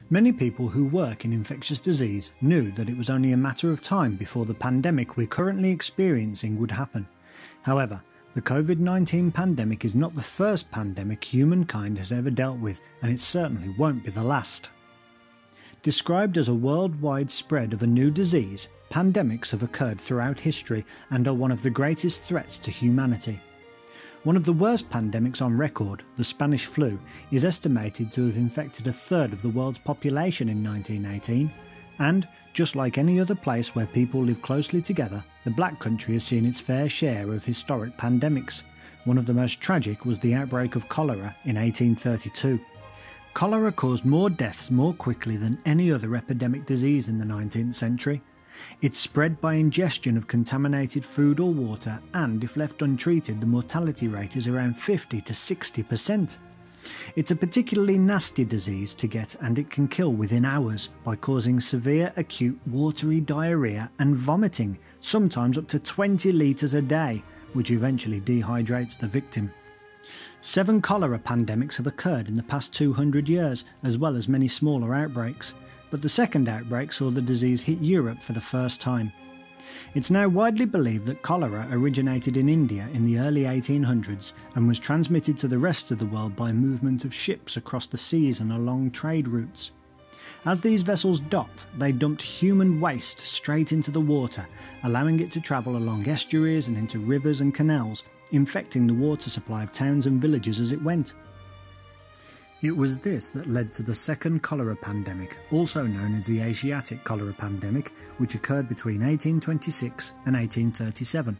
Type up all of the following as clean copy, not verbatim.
Many people who work in infectious disease knew that it was only a matter of time before the pandemic we're currently experiencing would happen. However, the COVID-19 pandemic is not the first pandemic humankind has ever dealt with, and it certainly won't be the last. Described as a worldwide spread of a new disease, pandemics have occurred throughout history and are one of the greatest threats to humanity. One of the worst pandemics on record, the Spanish flu, is estimated to have infected a third of the world's population in 1918, and, just like any other place where people live closely together, the Black Country has seen its fair share of historic pandemics. One of the most tragic was the outbreak of cholera in 1832. Cholera caused more deaths more quickly than any other epidemic disease in the 19th century. It's spread by ingestion of contaminated food or water, and if left untreated, the mortality rate is around 50 to 60%. It's a particularly nasty disease to get, and it can kill within hours by causing severe acute watery diarrhoea and vomiting, sometimes up to 20 litres a day, which eventually dehydrates the victim. 7 cholera pandemics have occurred in the past 200 years, as well as many smaller outbreaks. But the second outbreak saw the disease hit Europe for the first time. It's now widely believed that cholera originated in India in the early 1800s and was transmitted to the rest of the world by movement of ships across the seas and along trade routes. As these vessels docked, they dumped human waste straight into the water, allowing it to travel along estuaries and into rivers and canals, infecting the water supply of towns and villages as it went. It was this that led to the second cholera pandemic, also known as the Asiatic cholera pandemic, which occurred between 1826 and 1837.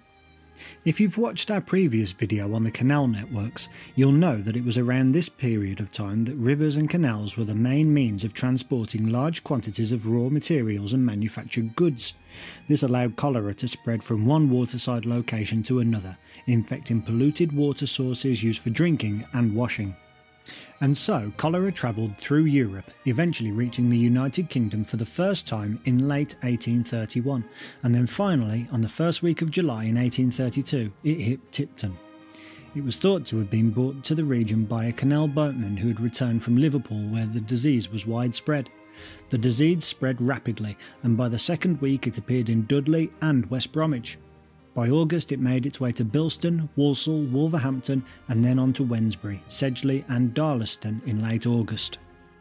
If you've watched our previous video on the canal networks, you'll know that it was around this period of time that rivers and canals were the main means of transporting large quantities of raw materials and manufactured goods. This allowed cholera to spread from one waterside location to another, infecting polluted water sources used for drinking and washing. And so cholera travelled through Europe, eventually reaching the United Kingdom for the first time in late 1831, and then finally, on the first week of July in 1832, it hit Tipton. It was thought to have been brought to the region by a canal boatman who had returned from Liverpool, where the disease was widespread. The disease spread rapidly, and by the second week it appeared in Dudley and West Bromwich. By August it made its way to Bilston, Walsall, Wolverhampton, and then on to Wednesbury, Sedgley and Darlaston in late August.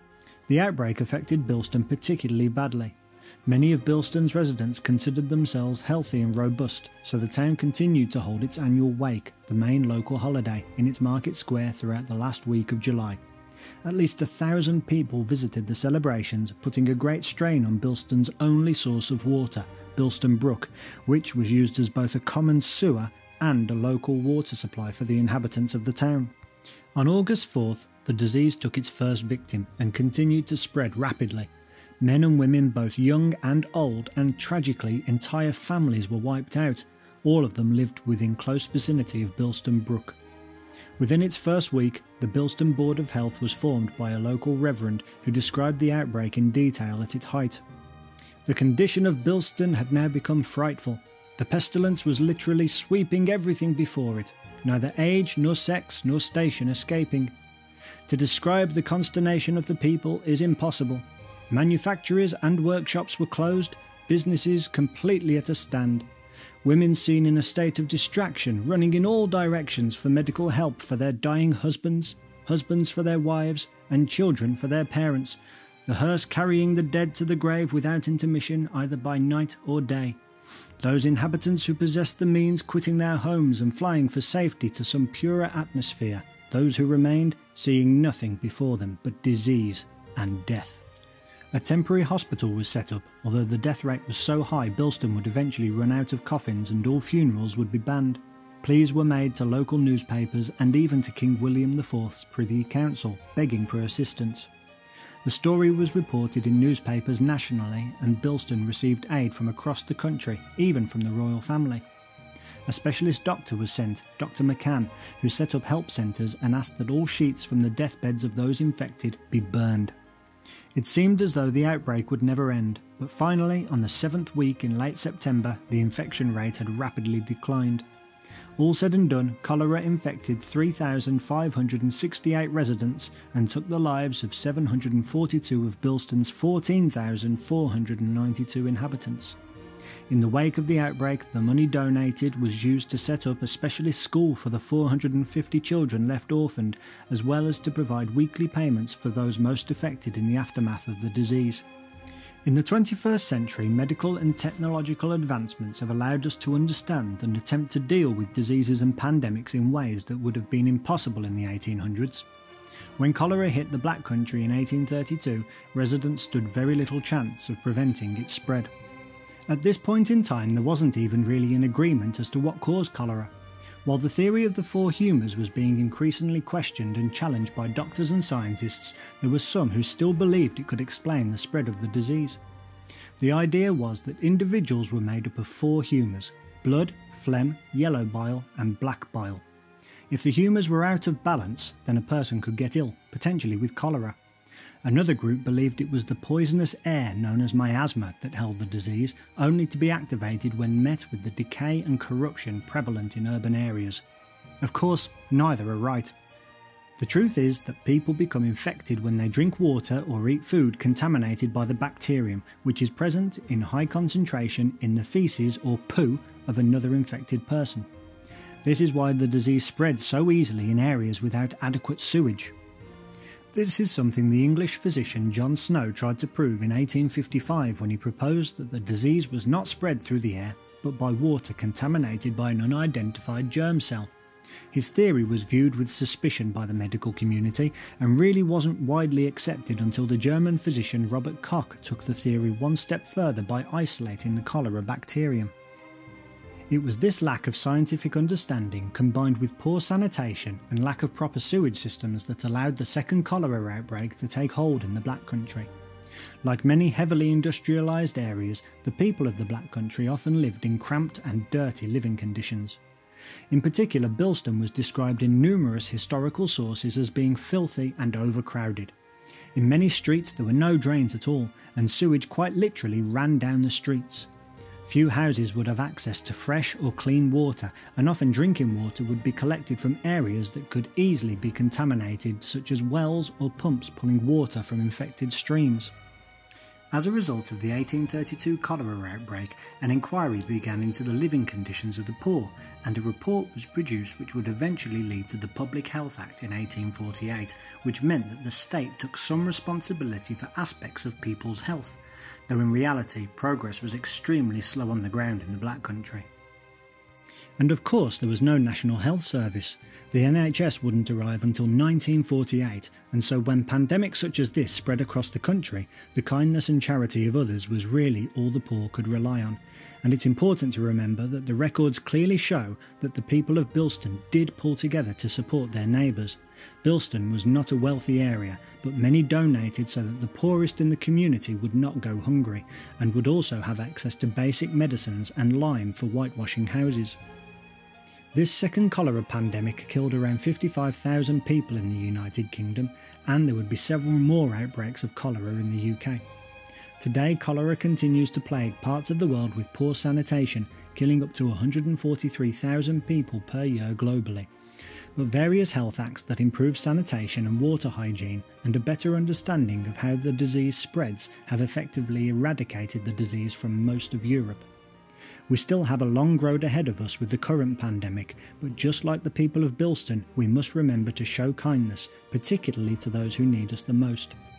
The outbreak affected Bilston particularly badly. Many of Bilston's residents considered themselves healthy and robust, so the town continued to hold its annual wake, the main local holiday, in its market square throughout the last week of July. At least 1,000 people visited the celebrations, putting a great strain on Bilston's only source of water, Bilston Brook, which was used as both a common sewer and a local water supply for the inhabitants of the town. On August 4th, the disease took its first victim and continued to spread rapidly. Men and women, both young and old, and tragically entire families were wiped out. All of them lived within close vicinity of Bilston Brook. Within its first week, the Bilston Board of Health was formed by a local reverend who described the outbreak in detail at its height. The condition of Bilston had now become frightful. The pestilence was literally sweeping everything before it, neither age nor sex nor station escaping. To describe the consternation of the people is impossible. Manufactories and workshops were closed, businesses completely at a stand. Women seen in a state of distraction, running in all directions for medical help for their dying husbands, husbands for their wives, and children for their parents. The hearse carrying the dead to the grave without intermission, either by night or day. Those inhabitants who possessed the means quitting their homes and flying for safety to some purer atmosphere. Those who remained seeing nothing before them but disease and death. A temporary hospital was set up, although the death rate was so high Bilston would eventually run out of coffins and all funerals would be banned. Pleas were made to local newspapers and even to King William IV's Privy Council, begging for assistance. The story was reported in newspapers nationally, and Bilston received aid from across the country, even from the royal family. A specialist doctor was sent, Dr. McCann, who set up help centres and asked that all sheets from the deathbeds of those infected be burned. It seemed as though the outbreak would never end, but finally, on the 7th week in late September, the infection rate had rapidly declined. All said and done, cholera infected 3,568 residents and took the lives of 742 of Bilston's 14,492 inhabitants. In the wake of the outbreak, the money donated was used to set up a specialist school for the 450 children left orphaned, as well as to provide weekly payments for those most affected in the aftermath of the disease. In the 21st century, medical and technological advancements have allowed us to understand and attempt to deal with diseases and pandemics in ways that would have been impossible in the 1800s. When cholera hit the Black Country in 1832, residents stood very little chance of preventing its spread. At this point in time, there wasn't even really an agreement as to what caused cholera. While the theory of the four humours was being increasingly questioned and challenged by doctors and scientists, there were some who still believed it could explain the spread of the disease. The idea was that individuals were made up of four humours: blood, phlegm, yellow bile and black bile. If the humours were out of balance, then a person could get ill, potentially with cholera. Another group believed it was the poisonous air known as miasma that held the disease, only to be activated when met with the decay and corruption prevalent in urban areas. Of course, neither are right. The truth is that people become infected when they drink water or eat food contaminated by the bacterium, which is present in high concentration in the faeces or poo of another infected person. This is why the disease spreads so easily in areas without adequate sewage. This is something the English physician John Snow tried to prove in 1855 when he proposed that the disease was not spread through the air, but by water contaminated by an unidentified germ cell. His theory was viewed with suspicion by the medical community and really wasn't widely accepted until the German physician Robert Koch took the theory one step further by isolating the cholera bacterium. It was this lack of scientific understanding, combined with poor sanitation and lack of proper sewage systems, that allowed the second cholera outbreak to take hold in the Black Country. Like many heavily industrialised areas, the people of the Black Country often lived in cramped and dirty living conditions. In particular, Bilston was described in numerous historical sources as being filthy and overcrowded. In many streets there were no drains at all, and sewage quite literally ran down the streets. Few houses would have access to fresh or clean water, and often drinking water would be collected from areas that could easily be contaminated, such as wells or pumps pulling water from infected streams. As a result of the 1832 cholera outbreak, an inquiry began into the living conditions of the poor, and a report was produced which would eventually lead to the Public Health Act in 1848, which meant that the state took some responsibility for aspects of people's health, though in reality progress was extremely slow on the ground in the Black Country. And of course there was no National Health Service. The NHS wouldn't arrive until 1948, and so when pandemics such as this spread across the country, the kindness and charity of others was really all the poor could rely on. And it's important to remember that the records clearly show that the people of Bilston did pull together to support their neighbours. Bilston was not a wealthy area, but many donated so that the poorest in the community would not go hungry, and would also have access to basic medicines and lime for whitewashing houses. This second cholera pandemic killed around 55,000 people in the United Kingdom, and there would be several more outbreaks of cholera in the UK. Today, cholera continues to plague parts of the world with poor sanitation, killing up to 143,000 people per year globally. But various health acts that improve sanitation and water hygiene and a better understanding of how the disease spreads have effectively eradicated the disease from most of Europe. We still have a long road ahead of us with the current pandemic, but just like the people of Bilston, we must remember to show kindness, particularly to those who need us the most.